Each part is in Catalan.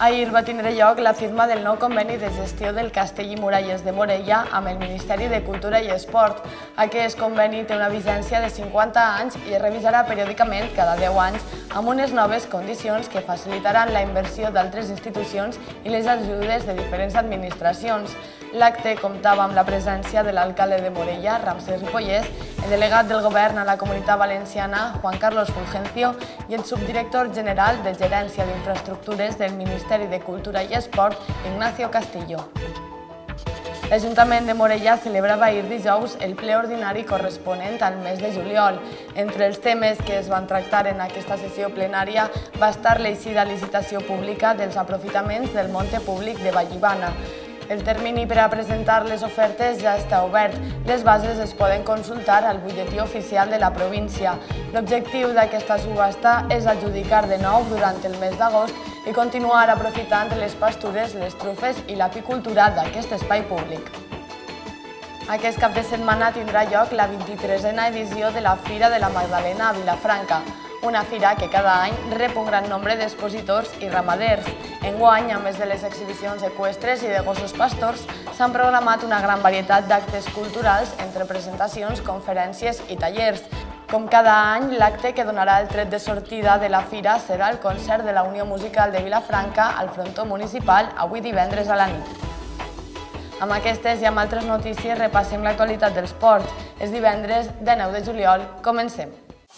Ahir va tindre lloc la firma del nou conveni de gestió del Castell i Muralles de Morella amb el Ministeri de Cultura i Esport. Aquest conveni té una vigència de 50 anys i es revisarà periòdicament cada 10 anys amb unes noves condicions que facilitaran la inversió d'altres institucions i les ajudes de diferents administracions. L'acte comptava amb la presència de l'alcalde de Morella, Ramsès Ripollès, el delegat del govern a la Comunitat Valenciana, Juan Carlos Fulgencio, i el subdirector general de Gerència d'Infraestructures del Ministeri de Cultura i Esport, Ignacio Castillo. L'Ajuntament de Morella celebrava ahir dijous el ple ordinari corresponent al mes de juliol. Entre els temes que es van tractar en aquesta sessió plenària va estar l'eixida licitació pública dels aprofitaments del monte públic de Vallibana. El termini per a presentar les ofertes ja està obert. Les bases es poden consultar al butlletí oficial de la província. L'objectiu d'aquesta subhasta és adjudicar de nou durant el mes d'agost i continuar aprofitant les pastures, les trufes i l'apicultura d'aquest espai públic. Aquest cap de setmana tindrà lloc la 23a edició de la Fira de la Magdalena a Vilafranca, una fira que cada any rep un gran nombre d'expositors i ramaders. Enguany, a més de les exhibicions eqüestres i de gossos pastors, s'han programat una gran varietat d'actes culturals entre presentacions, conferències i tallers. Com cada any, l'acte que donarà el tret de sortida de la fira serà el concert de la Unió Musical de Vilafranca al frontó municipal avui divendres a la nit. Amb aquestes i amb altres notícies repassem l'actualitat dels ports. És divendres de 9 de juliol. Comencem.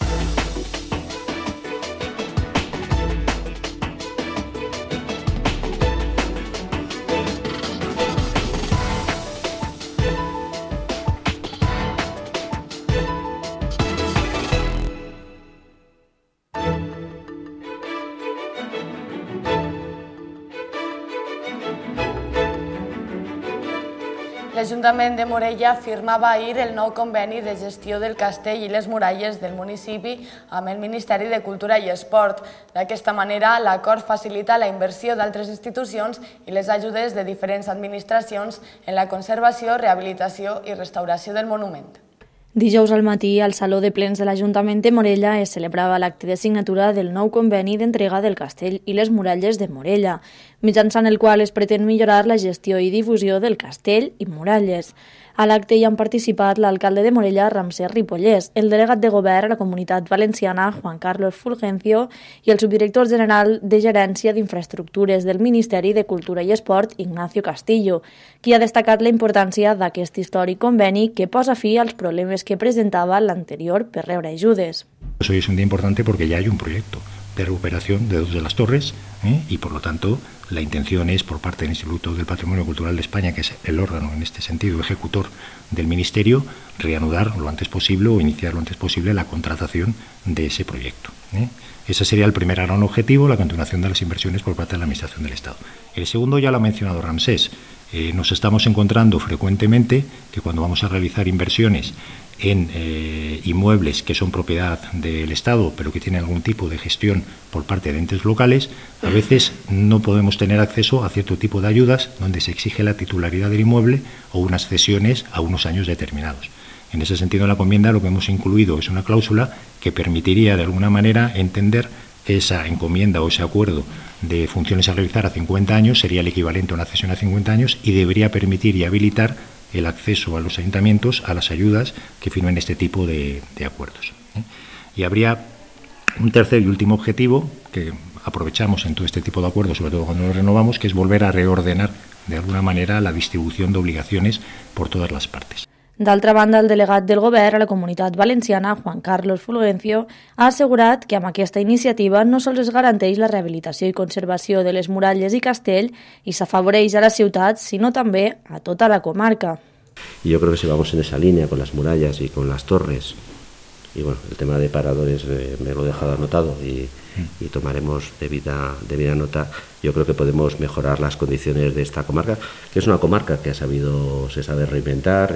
L'Ajuntament de Morella firmava ahir el nou conveni de gestió del castell i les muralles del municipi amb el Ministeri de Cultura i Esport. D'aquesta manera, l'acord facilita la inversió d'altres institucions i les ajudes de diferents administracions en la conservació, rehabilitació i restauració del monument. Dijous al matí, al Saló de Plens de l'Ajuntament de Morella es celebrava l'acte de signatura del nou conveni d'entrega del castell i les muralles de Morella, mitjançant el qual es pretén millorar la gestió i difusió del castell i muralles. A l'acte hi han participat l'alcalde de Morella, Ramsès Ripollès, el delegat de govern a la Comunitat Valenciana, Juan Carlos Fulgencio, i el subdirector general de Gerència d'Infraestructures del Ministeri de Cultura i Esport, Ignacio Castillo, qui ha destacat la importància d'aquest històric conveni que posa fi als problemes que presentaba l'anterior per rebre ajudes. Hoy es un día importante porque ya hay un proyecto de recuperación de dos de las torres y por lo tanto la intención es por parte del Instituto del Patrimonio Cultural de España, que es el órgano en este sentido ejecutor del Ministerio, reanudar lo antes posible o iniciar lo antes posible la contratación de ese proyecto. Ese sería el primer gran objetivo, la continuación de las inversiones por parte de la Administración del Estado. El segundo ya lo ha mencionado Ramsés. Nos estamos encontrando frecuentemente que cuando vamos a realizar inversiones en inmuebles que son propiedad del Estado pero que tienen algún tipo de gestión por parte de entes locales, a veces no podemos tener acceso a cierto tipo de ayudas donde se exige la titularidad del inmueble o unas cesiones a unos años determinados. En ese sentido, en la encomienda lo que hemos incluido es una cláusula que permitiría de alguna manera entender que esa encomienda o ese acuerdo de funciones a realizar a 50 años sería el equivalente a una cesión a 50 años y debería permitir y habilitar el acceso a los ayuntamientos a las ayudas que firmen este tipo de acuerdos. Y habría un tercer y último objetivo que aprovechamos en todo este tipo de acuerdos, sobre todo cuando los renovamos, que es volver a reordenar de alguna manera la distribución de obligaciones por todas las partes. D'altra banda, el delegat del govern a la Comunitat Valenciana, Juan Carlos Fulgencio, ha assegurat que amb aquesta iniciativa no sols es garanteix la rehabilitació i conservació de les muralles i castell i s'afavoreix a la ciutat, sinó també a tota la comarca. Y yo creo que si vamos en esa línea con las murallas y con las torres, y bueno, el tema de paradores me lo he dejado anotado y tomaremos debida nota. Yo creo que podemos mejorar las condiciones de esta comarca, que es una comarca que se sabe reinventar.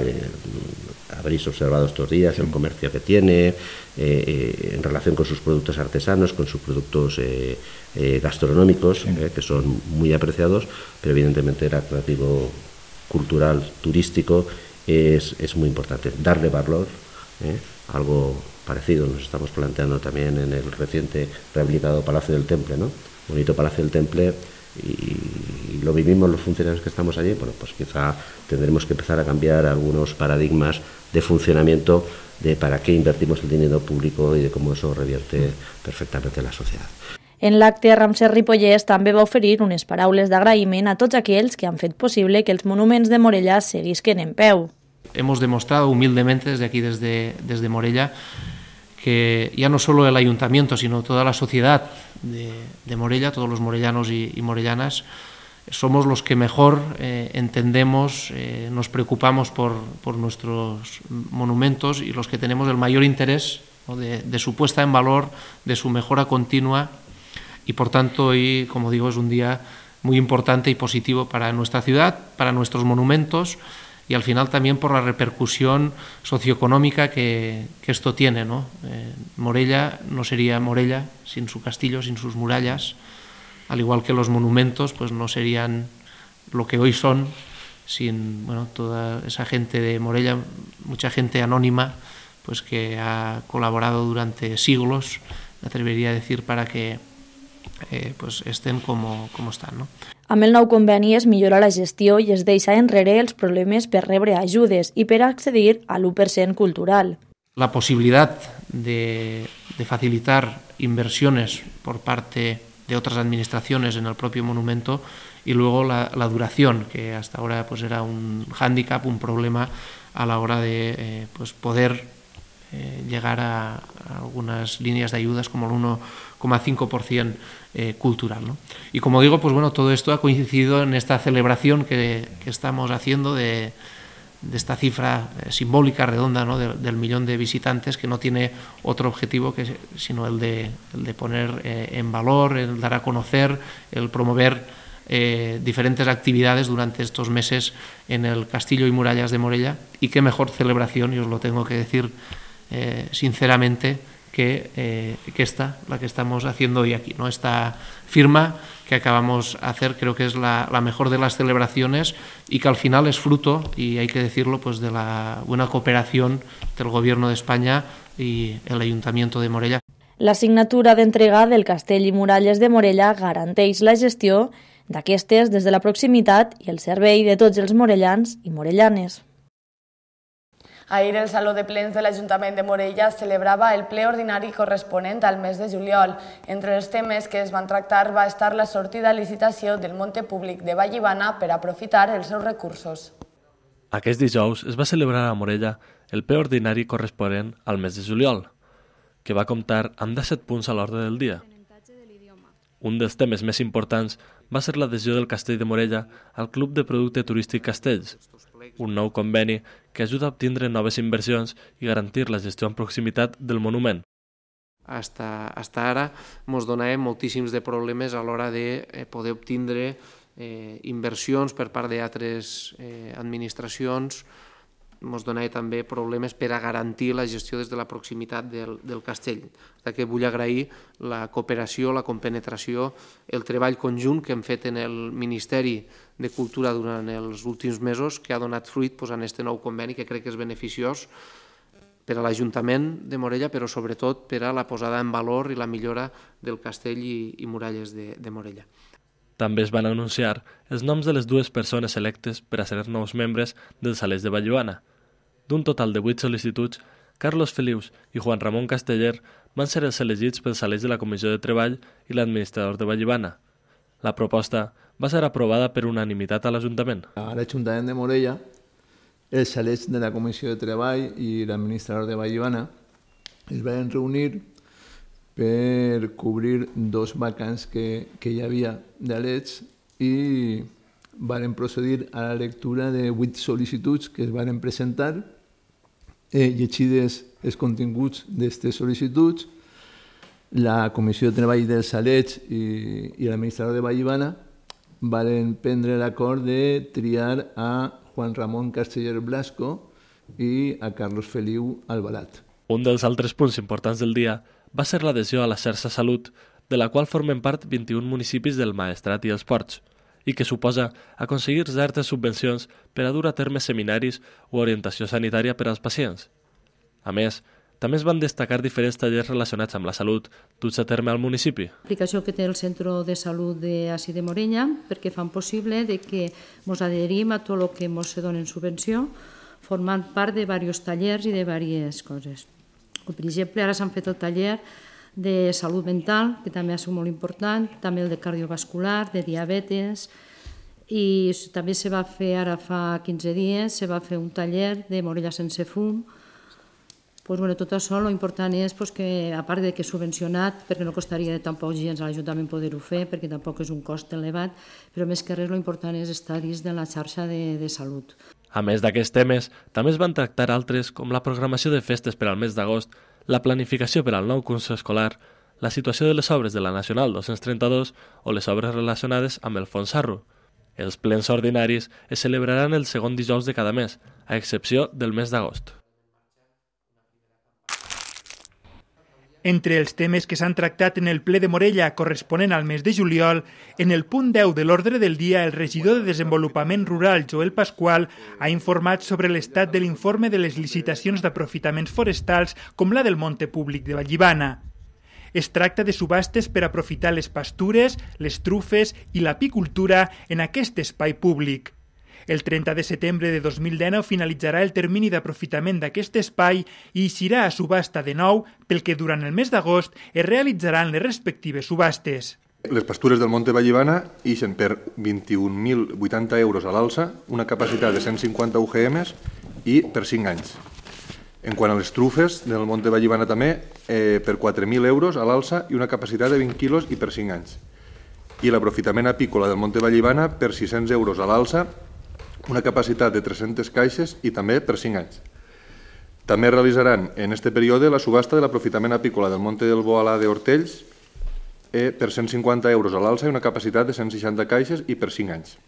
Habréis observado estos días el comercio que tiene en relación con sus productos artesanos, con sus productos gastronómicos, que son muy apreciados, pero evidentemente el atractivo cultural, turístico, es muy importante. Darle valor, algo parecido nos estamos planteando también en el reciente rehabilitado Palacio del Temple, ¿no? Bonito Palacio del Temple, y lo vivimos los funcionarios que estamos allí, bueno, pues quizá tendremos que empezar a cambiar algunos paradigmas de funcionamiento de para qué invertimos el dinero público y de cómo eso revierte perfectamente en la sociedad. En l'acte, Ramsès Ripollès també va oferir unes paraules d'agraïment a tots aquells que han fet possible que els monuments de Morella seguisquen en peu. Hemos demostrado humildemente desde aquí, desde Morella, que ya no solo el ayuntamiento, sino toda la sociedad de Morella, todos los morellanos y morellanas, somos los que mejor entendemos, nos preocupamos por nuestros monumentos y los que tenemos el mayor interés, ¿no?, de su puesta en valor, de su mejora continua, y por tanto hoy, como digo, es un día muy importante y positivo para nuestra ciudad, para nuestros monumentos y al final también por la repercusión socioeconómica que esto tiene, ¿no? Morella no sería Morella sin su castillo, sin sus murallas, al igual que los monumentos pues no serían lo que hoy son sin, bueno, toda esa gente de Morella, mucha gente anónima pues que ha colaborado durante siglos, me atrevería a decir, para que pues estén como estan, no? Amb el nou conveni es millora la gestió i es deixa enrere els problemes per rebre ajudes i per accedir a l'1% cultural. La posibilidad de facilitar inversiones por parte de otras administraciones en el propio monumento y luego la duración, que hasta ahora pues era un hándicap, un problema a la hora de pues poder llegar a algunas líneas de ayudas como el 1,5% cultural, ¿no? Y como digo, pues bueno, todo esto ha coincidido en esta celebración que estamos haciendo de esta cifra simbólica, redonda, ¿no?, del 1 millón de visitantes, que no tiene otro objetivo sino el de poner en valor, el dar a conocer, el promover diferentes actividades durante estos meses en el Castillo y Murallas de Morella, y qué mejor celebración, y os lo tengo que decir sinceramente, que esta, la que estamos haciendo hoy aquí, ¿no? Esta firma que acabamos de hacer creo que es la mejor de las celebraciones y que al final es fruto, y hay que decirlo, pues de la buena cooperación del Gobierno de España y el Ayuntamiento de Morella. La signatura d'entrega del Castell i Muralles de Morella garanteix la gestió d'aquestes des de la proximitat i el servei de tots els morellans i morellanes. Ahir el Saló de Plens de l'Ajuntament de Morella celebrava el ple ordinari corresponent al mes de juliol. Entre els temes que es van tractar va estar la sortida a licitació del Monte Públic de Vallibana per aprofitar els seus recursos. Aquest dijous es va celebrar a Morella el ple ordinari corresponent al mes de juliol, que va comptar amb 17 punts a l'ordre del dia. Un dels temes més importants va ser l'adhesió del Castell de Morella al Club de Producte Turístic Castells, un nou conveni que ajuda a obtindre noves inversions i garantir la gestió en proximitat del monument. Hasta ara ens donàvem moltíssims de problemes a l'hora de poder obtindre inversions per part d'altres administracions. Ens donava també problemes per a garantir la gestió des de la proximitat del castell. Que vull agrair la cooperació, la compenetració, el treball conjunt que hem fet en el Ministeri de Cultura durant els últims mesos, que ha donat fruit en aquest nou conveni, que crec que és beneficiós per a l'Ajuntament de Morella, però sobretot per a la posada en valor i la millora del castell i muralles de Morella. També es van anunciar els noms de les dues persones electes per a ser nous membres del Salets de Vallibana. D'un total de 8 sol·licituds, Carlos Felius i Juan Ramon Casteller van ser els elegits pel Salets de la Comissió de Treball i l'administrador de Vallibana. La proposta va ser aprovada per unanimitat a l'Ajuntament. A l'Ajuntament de Morella, el Salets de la Comissió de Treball i l'administrador de Vallibana es van reunir per cobrir 2 vacants que hi havia d'elets i van procedir a la lectura de 8 sol·licituds que es van presentar, llegides els continguts d'aquestes sol·licituds. La Comissió de Treball del Salets i l'administrador de Vallibana van prendre l'acord de triar a Juan Ramon Casteller Blasco i a Carlos Feliu Albalat. Un dels altres punts importants del dia va ser l'adhesió a la xarxa Salut, de la qual formen part 21 municipis del Maestrat i els Ports, i que suposa aconseguir certes subvencions per a dur a terme seminaris o orientació sanitària per als pacients. A més, també es van destacar diferents tallers relacionats amb la salut duts a terme al municipi. L'aplicació que té el Centre de Salut d'Ací de Morella, perquè fan possible que ens adherim a tot el que ens donen subvenció, formant part de diversos tallers i de diverses coses. Per exemple, ara s'han fet el taller de salut mental, que també ha sigut molt important, també el de cardiovascular, de diabetes, i també se va fer ara fa 15 dies, se va fer un taller de Morella sense fum. Tot això, l'important és que, a part de que és subvencionat, perquè no costaria tampoc gens a l'Ajuntament poder-ho fer, perquè tampoc és un cost elevat, però més que res l'important és estar dins de la xarxa de salut. A més d'aquests temes, també es van tractar altres com la programació de festes per al mes d'agost, la planificació per al nou curs escolar, la situació de les obres de la Nacional 232 o les obres relacionades amb el Fons Sarro. Els plens ordinaris es celebraran el segon dijous de cada mes, a excepció del mes d'agost. Entre els temes que s'han tractat en el ple de Morella corresponent al mes de juliol, en el punt 10 de l'ordre del dia, el regidor de Desenvolupament Rural, Joel Pasqual, ha informat sobre l'estat de l'informe de les licitacions d'aprofitaments forestals com la del Monte Públic de Vallibana. Es tracta de subhastes per aprofitar les pastures, les trufes i l'apicultura en aquest espai públic. El 30 de setembre de 2019 finalitzarà el termini d'aprofitament d'aquest espai i eixirà a subhasta de nou, pel que durant el mes d'agost es realitzaran les respectives subhastes. Les pastures del Monte Vallibana ixen per 21.080 euros a l'alça, una capacitat de 150 UGMs i per 5 anys. En quant a les trufes del Monte Vallibana també, per 4.000 euros a l'alça i una capacitat de 20 quilos i per 5 anys. I l'aprofitament apícola del Monte Vallibana per 600 euros a l'alça, una capacitat de 300 caixes i també per 5 anys. També realitzaran en aquest període la subhasta de l'aprofitament apícola del Monte del Boalà d'Hortells per 150 euros a l'alça i una capacitat de 160 caixes i per 5 anys.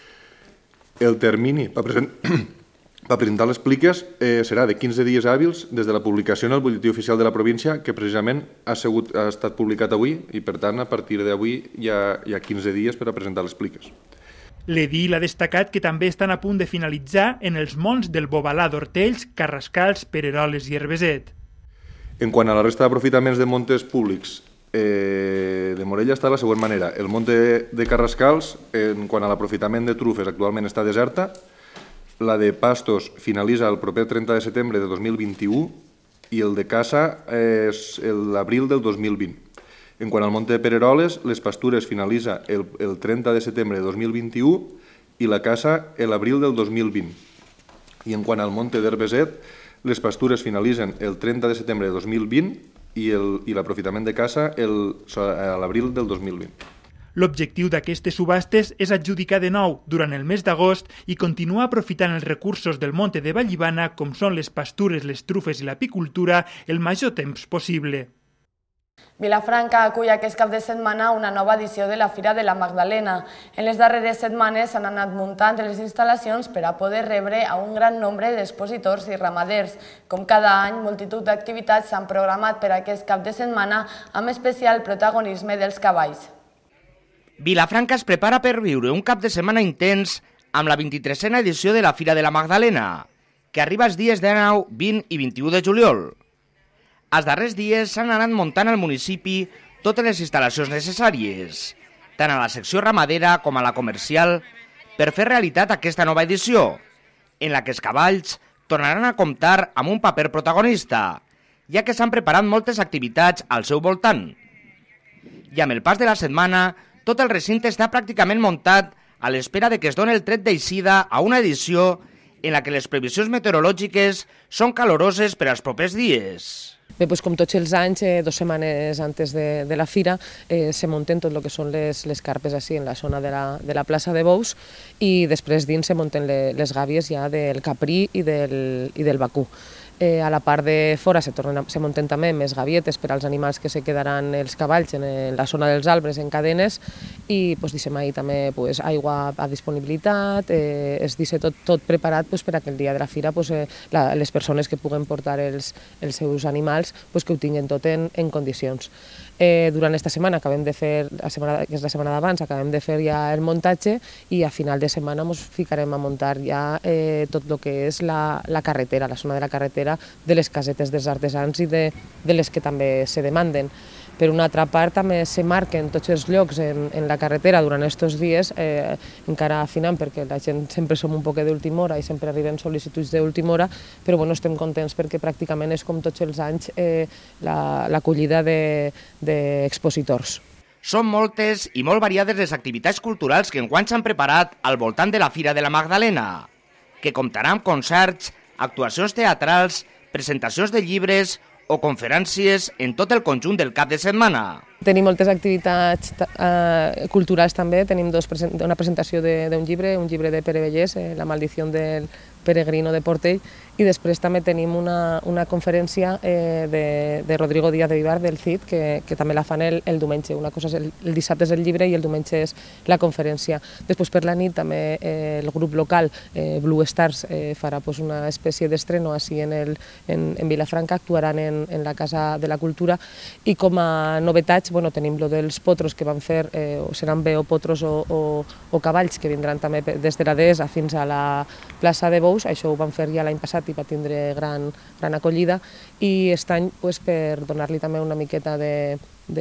El termini per presentar les pliques serà de 15 dies hàbils des de la publicació en el butlletí oficial de la província, que precisament ha estat publicat avui i, per tant, a partir d'avui hi ha 15 dies per a presentar les pliques. L'edil ha destacat que també estan a punt de finalitzar en els monts del Bobalà d'Hortells, Carrascals, Pereroles i Herbeset. En quant a la resta d'aprofitaments de montes públics de Morella està de la següent manera. El monte de Carrascals, en quant a l'aprofitament de trufes, actualment està deserta. La de pastos finalitza el proper 30 de setembre de 2021 i el de caça és l'abril del 2020. En quant al Monte de Pereroles, les pastures finalitza el 30 de setembre de 2021 i la caça l'abril del 2020. I en quant al Monte d'Herbeset, les pastures finalitzen el 30 de setembre de 2020 i l'aprofitament de caça a l'abril del 2020. L'objectiu d'aquestes subhastes és adjudicar de nou durant el mes d'agost i continuar aprofitant els recursos del Monte de Vallibana, com són les pastures, les trufes i l'apicultura, el major temps possible. Vilafranca acull aquest cap de setmana una nova edició de la Fira de la Magdalena. En les darreres setmanes s'han anat muntant les instal·lacions per a poder rebre a un gran nombre d'expositors i ramaders. Com cada any, multitud d'activitats s'han programat per aquest cap de setmana amb especial protagonisme dels cavalls. Vilafranca es prepara per viure un cap de setmana intens amb la 23a edició de la Fira de la Magdalena, que arriba els dies 19, 20 i 21 de juliol. Els darrers dies s'han anat muntant al municipi totes les instal·lacions necessàries, tant a la secció ramadera com a la comercial, per fer realitat aquesta nova edició, en la que els cavalls tornaran a comptar amb un paper protagonista, ja que s'han preparat moltes activitats al seu voltant. I amb el pas de la setmana, tot el recinte està pràcticament muntat a l'espera de que es doni el tret d'eixida a una edició en la que les previsions meteorològiques són caloroses per als propers dies. Bé, doncs com tots els anys, 2 setmanes antes de la fira, se munten tot el que són les carpes així en la zona de la plaça de Bous i després dins se munten les gàbies ja del caprí i del vacú. A la part de fora se munten també més gavietes per als animals que se quedaran els cavalls en la zona dels arbres en cadenes i deixem ahir també aigua a disponibilitat, es deixa tot preparat per a que el dia de la fira les persones que puguen portar els seus animals que ho tinguin tot en condicions. Durant aquesta setmana acabem de fer, que és la setmana d'abans, acabem de fer ja el muntatge i a final de setmana ens ficarem a muntar ja tot el que és la carretera, la zona de la carretera darrere de les casetes dels artesans i de les que també se demanden. Per una altra part, també se marquen tots els llocs en la carretera durant aquests dies, encara afinant perquè la gent sempre som un poc d'última hora i sempre arriben sol·licituds d'última hora, però estem contents perquè pràcticament és com tots els anys l'acollida d'expositors. Són moltes i molt variades les activitats culturals que enguany s'han preparat al voltant de la Fira de la Magdalena, que comptarà amb concerts, actuacions teatrals, presentacions de llibres o conferències en tot el conjunt del cap de setmana. Tenim moltes activitats culturals també, tenim una presentació d'un llibre de Pere Vellès, La maldició del peregrino de Portell, i després també tenim una conferència de Rodrigo Díaz de Vivar, del CID, que també la fan el diumenge. Una cosa és el dissabte és el llibre i el diumenge és la conferència. Després per la nit també el grup local Blue Stars farà una espècie d'estreno així en Vilafranca, actuaran en la Casa de la Cultura, i com a novetats tenim lo dels potros que van fer, seran bé o potros o cavalls que vindran també des de la Deessa fins a la plaça de Bous. Això ho van fer ja l'any passat i va tindre gran acollida, i aquest any per donar-li també una miqueta de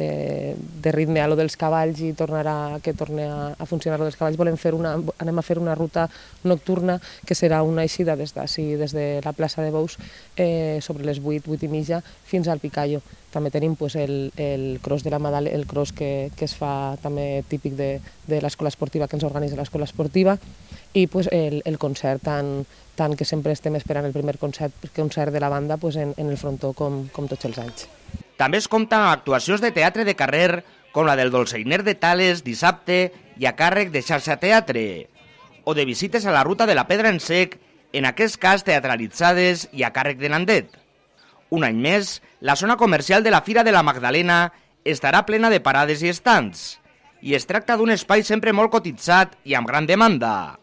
ritme a lo dels cavalls i que torni a funcionar lo dels cavalls, anem a fer una ruta nocturna que serà una eixida des de la plaça de Bous sobre les 8:30 fins al Picallo. També tenim el cross de la Madalena, el cross que es fa també típic de l'escola esportiva, que ens organitza l'escola esportiva, i el concert tant que sempre estem esperant el primer concert de la banda en el frontó com tots els anys. També es compta amb actuacions de teatre de carrer, com la del Dolçainer de Tales dissabte i a càrrec de Xarxa Teatre, o de visites a la ruta de la Pedra en Sec, en aquest cas teatralitzades i a càrrec de Nandet. Un any més, la zona comercial de la Fira de la Magdalena estarà plena de parades i estants, i es tracta d'un espai sempre molt cotitzat i amb gran demanda.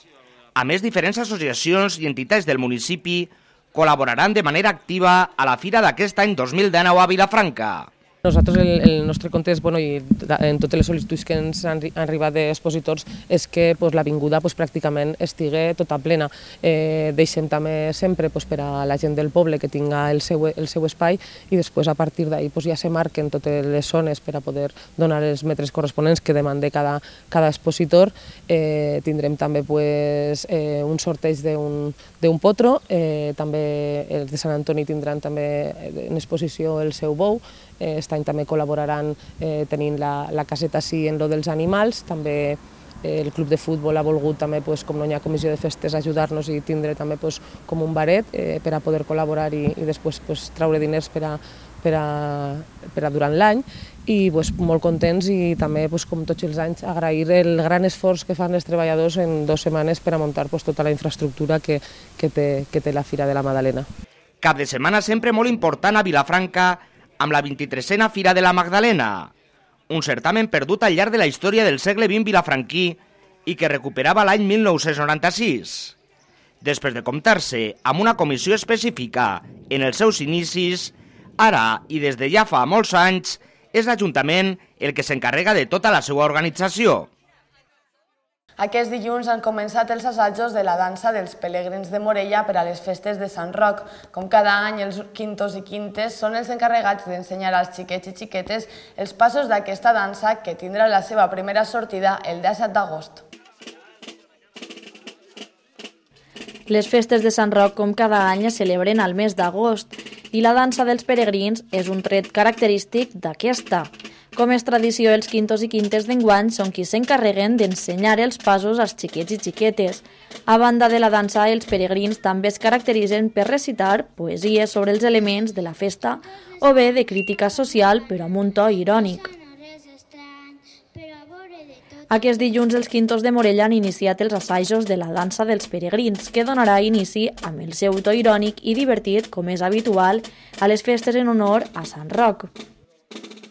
A més, diferents associacions i entitats del municipi col·laboraran de manera activa a la fira d'aquest any 2019 a Vilafranca. Nosaltres el nostre compte és, i en totes les sol·licituds que ens han arribat d'expositors, és que l'avinguda pràcticament estigui tota plena. Deixem també sempre per a la gent del poble que tinga el seu espai, i després a partir d'ahir ja se marquen totes les zones per a poder donar els metres corresponents que demanda cada expositor. Tindrem també un sorteig d'un potro, també els de Sant Antoni tindran també en exposició el seu bou. Aquest any també col·laboraran tenint la caseta així en lo dels animals. També el club de futbol ha volgut també, com no hi ha comissió de festes, ajudar-nos i tindre també com un baret per a poder col·laborar i després treure diners per a durant l'any. I molt contents, i també, com tots els anys, agrair el gran esforç que fan els treballadors en 2 setmanes per a muntar tota la infraestructura que té la Fira de la Magdalena. Cap de setmana sempre molt important a Vilafranca amb la 23a Fira de la Magdalena, un certamen perdut al llarg de la història del segle XX vilafranquí i que recuperava l'any 1996. Després de comptar-se amb una comissió específica en els seus inicis, ara i des de ja fa molts anys és l'Ajuntament el que s'encarrega de tota la seva organització. Aquest dilluns han començat els assajos de la dansa dels pelegrins de Morella per a les festes de Sant Roc. Com cada any, els quintos i quintes són els encarregats d'ensenyar als xiquets i xiquetes els passos d'aquesta dansa, que tindrà la seva primera sortida el 17 d'agost. Les festes de Sant Roc, com cada any, es celebren al mes d'agost, i la dansa dels peregrins és un tret característic d'aquesta. Com és tradició, els quintos i quintes d'enguany són qui s'encarreguen d'ensenyar els passos als xiquets i xiquetes. A banda de la dansa, els peregrins també es caracteritzen per recitar poesies sobre els elements de la festa o bé de crítica social, però amb un to irònic. Aquest dilluns els quintos de Morella han iniciat els assajos de la dansa dels peregrins, que donarà inici amb el seu to irònic i divertit, com és habitual, a les festes en honor a Sant Roc.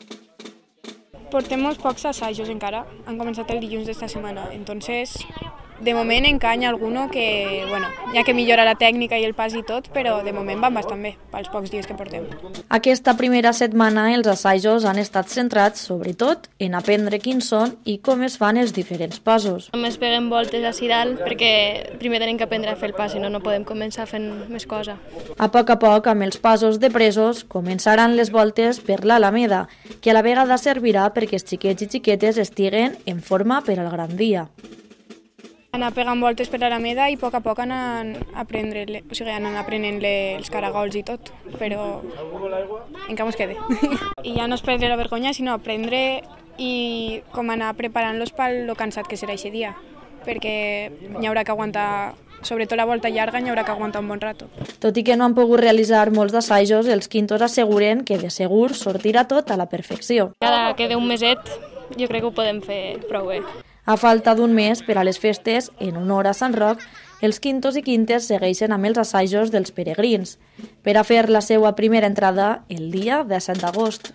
Portem molts pocs assajos encara, han començat el dilluns d'esta setmana, entonces De moment encanya alguno que, bueno, hi ha que millorar la tècnica i el pas i tot, però de moment van bastant bé, pels pocs dies que portem. Aquesta primera setmana els assajos han estat centrats, sobretot, en aprendre quins són i com es fan els diferents passos. Només peguem voltes a dalt perquè primer tenim que aprendre a fer el pas, si no, no podem començar fent més cosa. A poc, amb els passos de presos, començaran les voltes per l'Alameda, que a la vegada servirà perquè els xiquets i xiquetes estiguen en forma per al gran dia. Anar pegant voltes per l'Alameda i a poc anant aprenent els caragols i tot, però encara mos quede. I ja no és perdre la vergonya, sinó aprendre i com anar preparant-los pel cansat que serà aquest dia, perquè n'hi haurà que aguantar, sobretot la volta llarga, n'hi haurà que aguantar un bon rato. Tot i que no han pogut realitzar molts d'assajos, els quintos asseguren que de segur sortirà tot a la perfecció. Cada que un meset jo crec que ho podem fer prou bé. A falta d'un mes per a les festes, en honor a Sant Roc, els quintos i quintes segueixen amb els assajos dels peregrins, per a fer la seva primera entrada el dia 17 d'agost.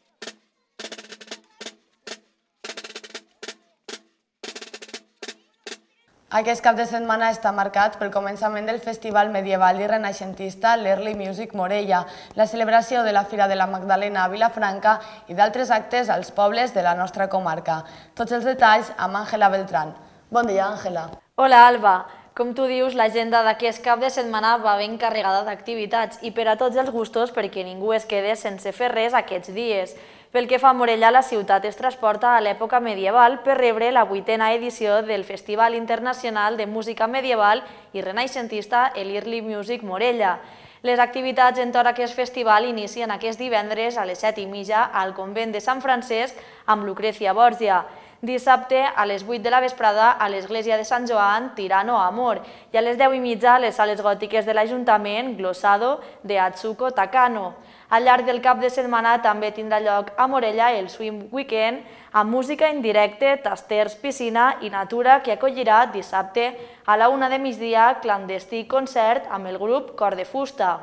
Aquest cap de setmana està marcat pel començament del Festival Medieval i Renaixentista l'Early Music Morella, la celebració de la Fira de la Magdalena a Vilafranca i d'altres actes als pobles de la nostra comarca. Tots els detalls amb Àngela Beltrán. Bon dia, Àngela. Hola, Alba. Com tu dius, l'agenda d'aquest cap de setmana va ben carregada d'activitats i per a tots els gustos perquè ningú es quede sense fer res aquests dies. Pel que fa a Morella, la ciutat es transporta a l'època medieval per rebre la 8a edició del Festival Internacional de Música Medieval i Renaixentista, l'Early Music Morella. Les activitats entorn a aquest festival inicien aquest divendres a les 7:30 al convent de Sant Francesc amb Lucrecia Borgia. Dissabte a les 8 de la vesprada a l'església de Sant Joan, Tirano Amor, i a les 10:30 a les sales gòtiques de l'Ajuntament, Glossado de Atsuko Takano. Al llarg del cap de setmana també tindrà lloc a Morella el Swim Weekend amb música en directe, tasters, piscina i natura que acollirà dissabte a la 1 de migdia clandestí concert amb el grup Cor de Fusta.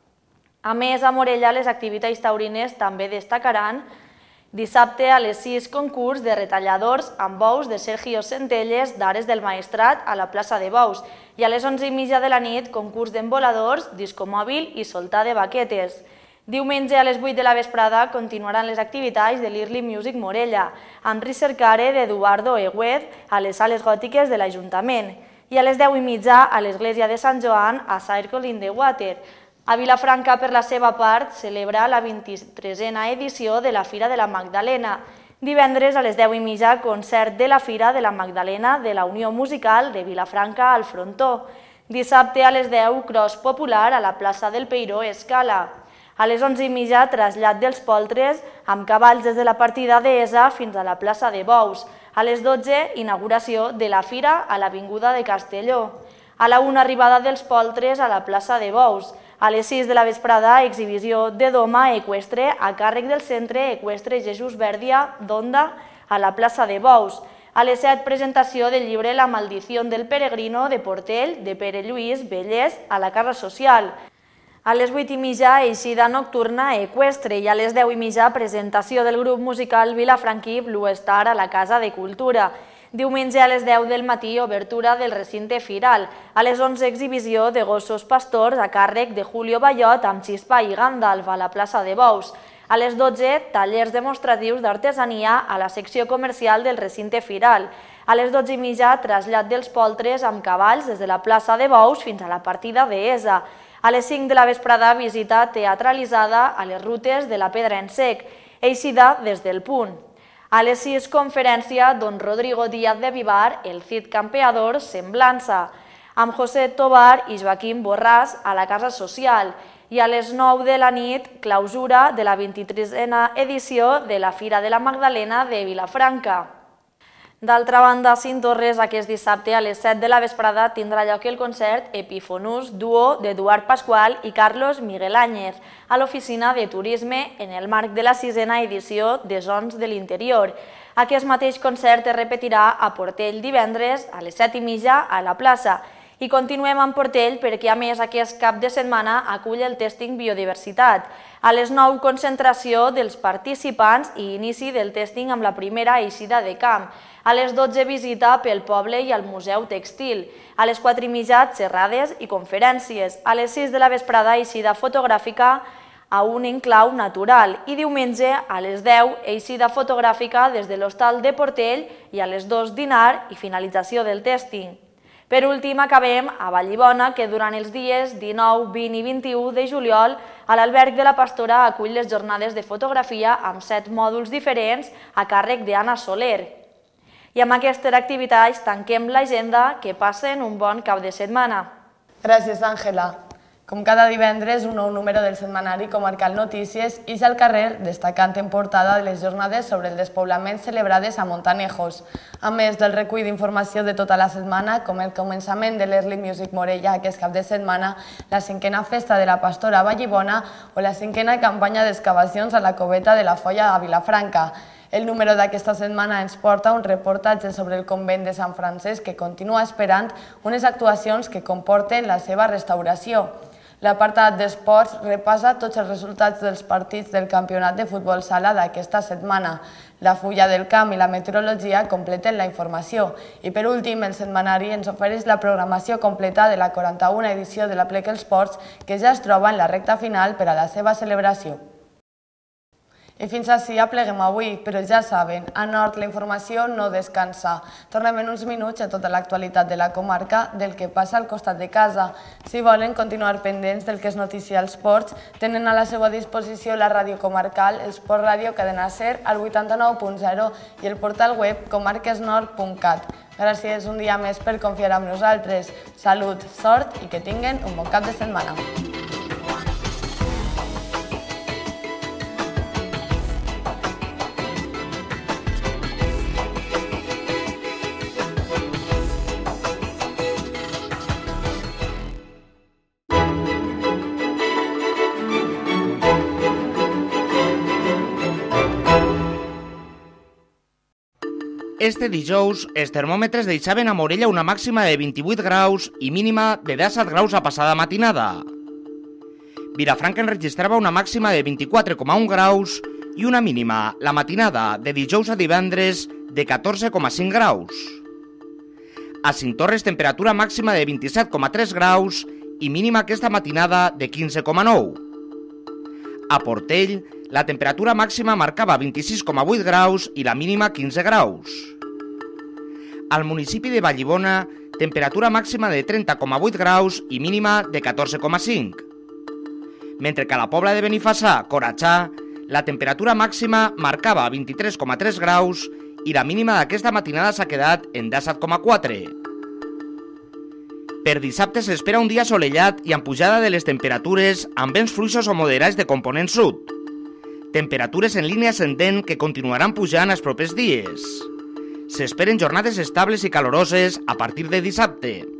A més, a Morella les activitats taurines també destacaran dissabte a les 6 concurs de retalladors amb bous de Sergio Centelles d'Ares del Maestrat a la plaça de Bous i a les 11:30 de la nit concurs d'emboladors, discomòbil i soltar de baquetes. Diumenge a les 8 de la vesprada continuaran les activitats de l'Early Music Morella, amb Ricercare d'Eduardo Egüed a les sales gòtiques de l'Ajuntament i a les 10:30 a l'església de Sant Joan a Circle in the Water. A Vilafranca, per la seva part, celebra la 23a edició de la Fira de la Magdalena. Divendres a les 10:30 concert de la Fira de la Magdalena de la Unió Musical de Vilafranca al Frontó. Dissabte a les 10 cross popular a la plaça del Peiró Escala. A les 11:30 trasllat dels poltres amb cavalls des de la partida d'Esa fins a la plaça de Bous. A les 12 inauguració de la Fira a l'Avinguda de Castelló. A la 1 arribada dels poltres a la plaça de Bous. A les 6 de la vesprada exhibició de doma eqüestre a càrrec del Centre Eqüestre Jesús Verdia d'Onda a la plaça de Bous. A les 7 presentació del llibre La maldición del peregrino de Portell de Pere Lluís Vellès a la Casa Social. A les 8:30 eixida nocturna eqüestre i a les 10:30 presentació del grup musical vilafranquí Blue Star a la Casa de Cultura. Diumenge a les 10 del matí obertura del recinte firal. A les 11 exhibició de gossos pastors a càrrec de Julio Bayot amb Xispa i Gandalf a la plaça de Bous. A les 12 tallers demostratius d'artesania a la secció comercial del recinte firal. A les 12:30 trasllat dels poltres amb cavalls des de la plaça de Bous fins a la partida d'Esa. A les 5 de la vesprada visita teatralitzada a les rutes de la Pedra en Sec, eixida des del Punt. A les 6 conferència don Rodrigo Díaz de Vivar, el Cid Campeador, Semblança, amb José Tobar i Joaquim Borràs a la Casa Social. I a les 9 de la nit, clausura de la 23a edició de la Fira de la Magdalena de Vilafranca. D'altra banda, a Cinctorres, aquest dissabte a les 7 de la vesprada tindrà lloc el concert Epifonus Duo d'Eduard Pasqual i Carlos Miguel Áñez a l'Oficina de Turisme en el marc de la 6a edició de Sons de l'Interior. Aquest mateix concert es repetirà a Portell divendres a les 7:30 a la plaça I continuem amb Portell perquè, a més, aquest cap de setmana acull el Testing Biodiversitat. A les 9, concentració dels participants i inici del testing amb la primera eixida de camp. A les 12, visita pel poble i al Museu Textil. A les 4:30, xerrades i conferències. A les 6 de la vesprada, eixida fotogràfica a un enclau natural. I diumenge, a les 10, eixida fotogràfica des de l'Hostal de Portell i a les 2, dinar i finalització del testing. Per últim, acabem a Vallibona, que durant els dies 19, 20 i 21 de juliol a l'Alberg de la Pastora acull les jornades de fotografia amb 7 mòduls diferents a càrrec d'Anna Soler. I amb aquestes activitats tanquem l'agenda. Que passen un bon cap de setmana. Gràcies, Àngela. Com cada divendres, un nou número del setmanari Comarcal Notícies ix al carrer destacant en portada de les jornades sobre el despoblament celebrades a Montanejos, a més del recull d'informació de tota la setmana, com el començament de l'Early Music Morella aquest cap de setmana, la 5a festa de la Pastora a Vallibona o la 5a campanya d'excavacions a la coveta de la Folla a Vilafranca. El número d'aquesta setmana ens porta un reportatge sobre el convent de Sant Francesc que continua esperant unes actuacions que comporten la seva restauració. L'apartat d'esports repassa tots els resultats dels partits del campionat de futbol sala d'aquesta setmana. La fulla del camp i la meteorologia completen la informació. I per últim, el setmanari ens ofereix la programació completa de la 41a edició de l'Aplec Esports, que ja es troba en la recta final per a la seva celebració. I fins ací apleguem avui, però ja saben, a Nord la informació no descansa. Tornem en uns minuts a tota l'actualitat de la comarca, del que passa al costat de casa. Si volen continuar pendents del que és notícia als ports, tenen a la seva disposició la ràdio comarcal, el Sport Ràdio Cadena Ser, al 89.0 i el portal web comarquesnord.cat. Gràcies un dia més per confiar en nosaltres. Salut, sort i que tinguen un bon cap de setmana. Este dijous, els termòmetres deixaven a Morella una màxima de 28 graus i mínima de 17 graus a passada matinada. Vilafranca enregistrava una màxima de 24,1 graus i una mínima, la matinada, de dijous a divendres, de 14,5 graus. A Cinctorres, temperatura màxima de 27,3 graus i mínima aquesta matinada de 15,9. A Portell, la temperatura màxima marcava 26,8 graus i la mínima 15 graus. Al municipi de Vallibona, temperatura màxima de 30,8 graus i mínima de 14,5. Mentre que a la Pobla de Benifassà, Coratxà, la temperatura màxima marcava 23,3 graus i la mínima d'aquesta matinada s'ha quedat en 17,4. Per dissabte s'espera un dia assolellat i amb pujada de les temperatures amb vents fluixos o moderats de component sud. Temperatures en línia ascendent que continuaran pujant els propers dies. S'esperen jornades estables i caloroses a partir de dissabte.